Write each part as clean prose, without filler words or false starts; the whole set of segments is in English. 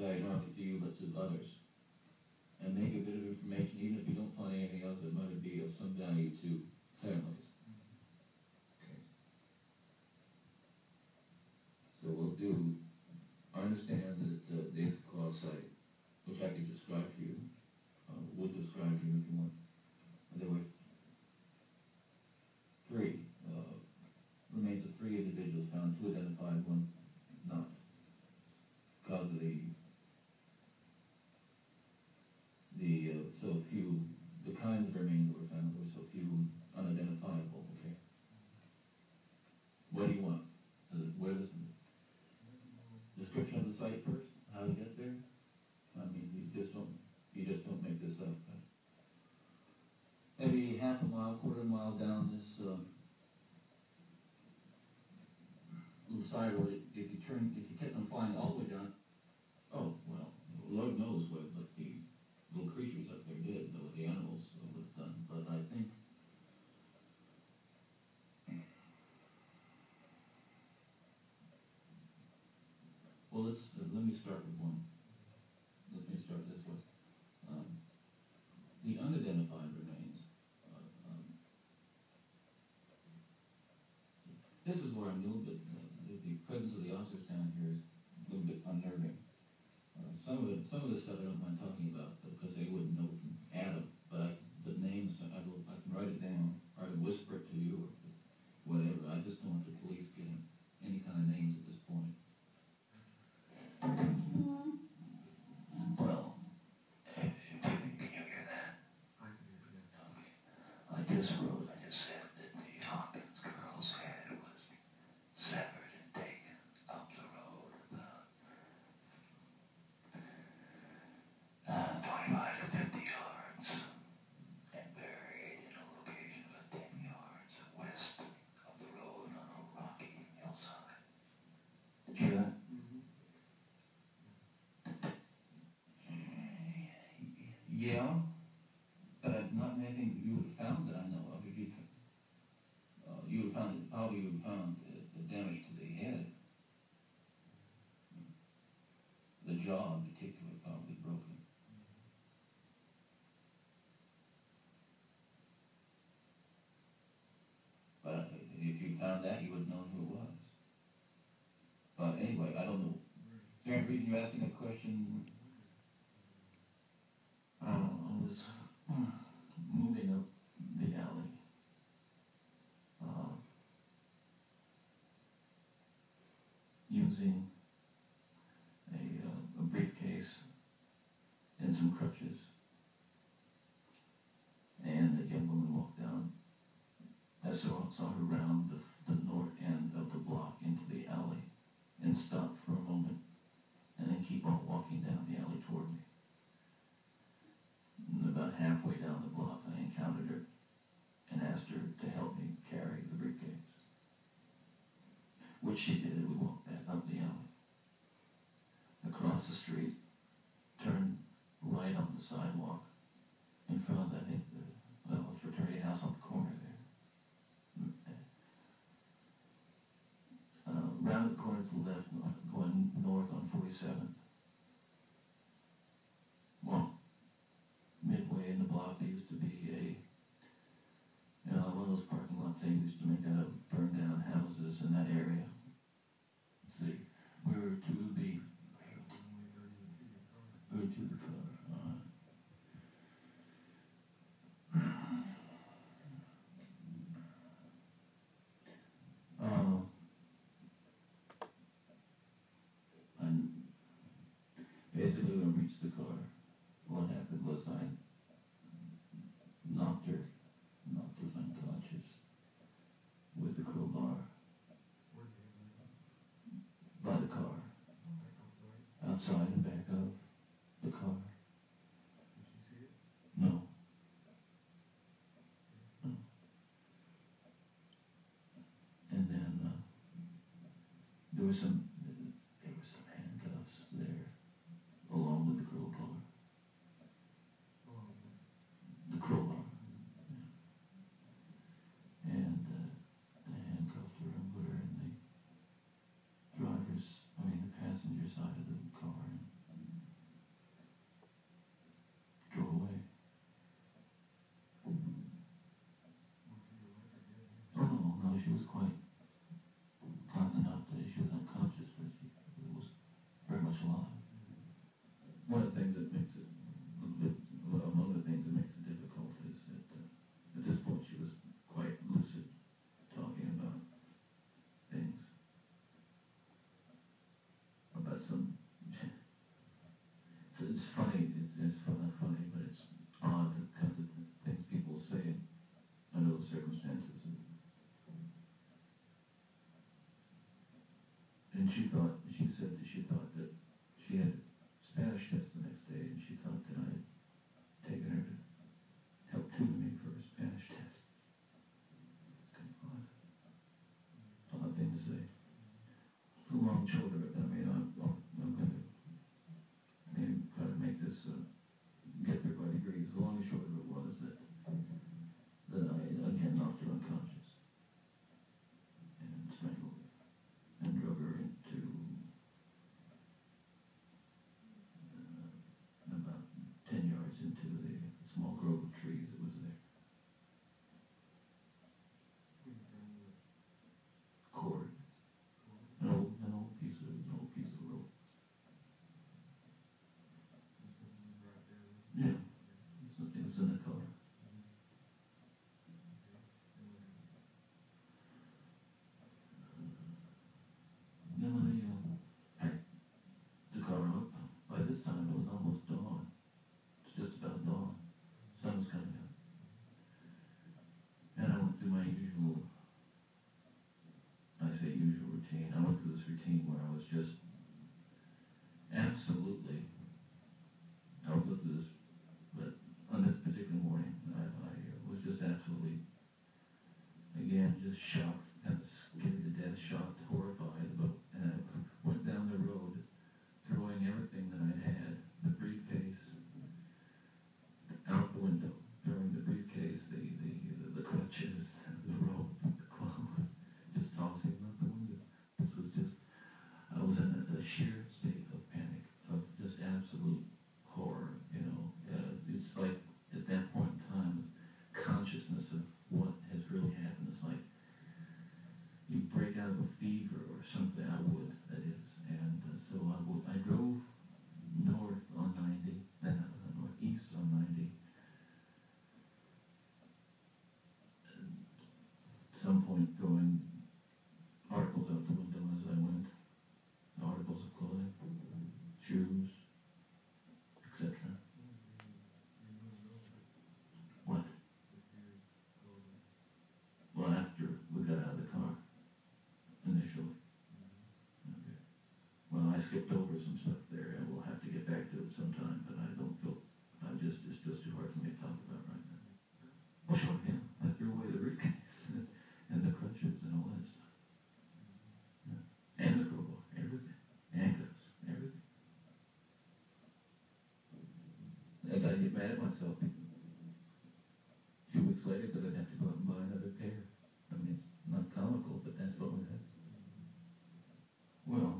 value not only to you but to others. And make a bit of information, even if you don't find anything else that might be of some value to families. Okay. So we'll do, I understand that the exclave site, which I could describe for you, would describe for you if you want. There were three remains of three individuals found, two identified, one not, because of the so few, the kinds of remains that were found were so few unidentifiable. Okay. What do you want? Where is the description of the site first? How to get there? I mean, you just don't make this up. Right? Maybe half a mile, quarter of a mile down this little side road, if you kept on flying all the way down, oh well, Lord knows what the little creatures up there did, what the animals would have done. But I think well, let me start with one. Let me start this way. The unidentified remains. This is where I'm a little bit. The presence of the officers down here is a little bit unnerving. Some of the stuff I don't mind talking about because they wouldn't know from Adam. But names, I can write it down, or I can whisper it to you, or whatever. I just don't want the police getting any kind of names at this point. Well, can you hear that? I can hear you. Okay. I just said that the Hawkins girl's head was severed and taken up the road about 25 to 50 yards and buried in a location about 10 yards west of the road on a rocky hillside. Did you hear that? Yeah, but not anything you would have found that I know of. If you would have found, probably you would have found the damage to the head. The jaw in particular probably broken. But if you found that, you would have known who it was. But anyway, I don't know. Is there any reason you're asking that question? I was moving up the alley. Using a briefcase and some crutches. And a young woman walked down. I saw her round the north end of the block into the alley and stop for a moment and then keep on walking down the alley toward me. And about halfway down the block, I encountered her and asked her to help me carry the briefcase, which she did. We walked back up the alley, across the street, turned right on the sidewalk in front of that fraternity house on the corner there. Round the corner to the left, going north on 47th. Well, midway in the block, there used to be one of those parking lots they used to make out of burned down houses in that area. Let's see, we were to the and basically when we reached the car, what happened was I knocked her unconscious with the crowbar by the car, outside and back of the car. Did she see it? No. And then there were some handcuffs there, along with the crowbar. The crowbar. Yeah. And they handcuffed her and put her in the passenger side of the car. And it's funny. It's not funny, but it's odd the kind of things people say under those circumstances. And she said that she thought that she had a Spanish test the next day, and she thought that I had taken her to help tutor me for a Spanish test. Kind of odd thing to say. The long shoulder, I mean, I'm going to maybe try to make this get there by degrees. The long and short of it was that I again knocked her unconscious and strangled her and drug her into about 10 yards into the small grove of trees that was there. Cord. An old piece of rope. Yeah, it was in the car. Then I packed the car up. By this time it was almost dawn. It's just about dawn. Sun was coming up. And I went through my usual routine. I went through this routine where I was just absolutely, I would go through this, but on this particular morning, I was just absolutely, again, just shocked, kind of scared to death, shocked, horrified, and I went down the road, throwing everything that I'd had, the briefcase, out the window, throwing the briefcase, the crutches, the rope, the clothes, just tossing them out the window. This was just, I was in a sheer state of panic, of just absolute horror, it's like, at that point in time, this consciousness of what has really happened. It's like you break out of a fever or something. That is. And so I drove north on 90, then northeast on 90. At some point throwing articles out the window as I went. Articles of clothing, shoes, etc. What? Well, after we got out of the car, initially. Okay. Well, I skipped over some stuff there, and we'll have to get back to it sometime, but I don't feel, it's just too hard for me to talk about right now. Well, sure, yeah, I threw away the briefcase and the crutches and all that stuff. Yeah. And the crowbar, everything. Handcuffs, everything. I gotta get mad at myself. 2 weeks later, because I'd have to go out and buy another pair. I mean, it's not comical, but that's what would happen. Well,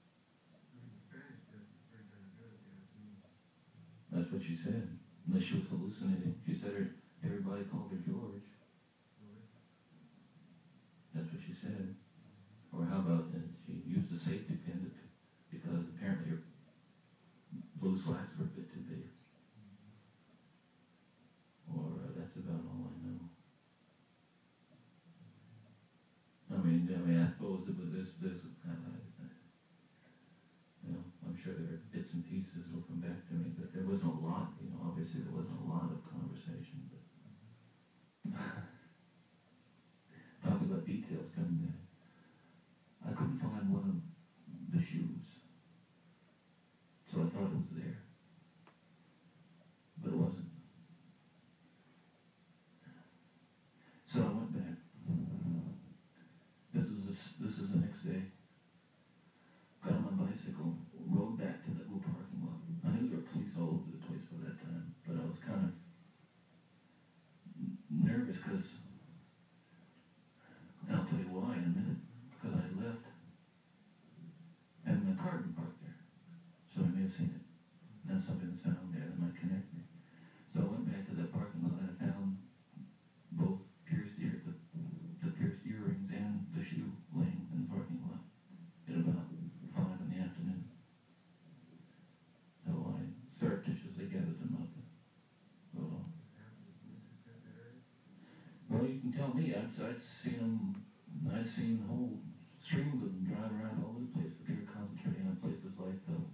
that's what she said. Unless she was hallucinating. She said everybody called her George. That's what she said. Or how about that she used a safety pin because apparently her blue slacks were a bit too big. Or that's about all I know. I mean, I suppose it was this, I'm sure there are bits and pieces that will come back to me, but there wasn't a lot, obviously there wasn't a lot of conversation, but talk about details coming in. I couldn't find one of the shoes, so I thought it was there, but it wasn't. So I went back. This is the next day. Got on my bicycle, rode back to the little parking lot. I knew there were police all over the place by that time, but I was kind of nervous because, and I'll tell you why in a minute, because I had left and my car had been parked there. So I may have seen it. And that's something that's found there that might connect me. So I went back to that parking lot and I found both the pierced earrings and the shoe laying in the parking lot at about 5 in the afternoon. So I surreptitiously gathered them up and rode on. Well, you can tell me. I'd seen them. I'd seen whole strings of them driving around all over the place, but they were concentrating on places like the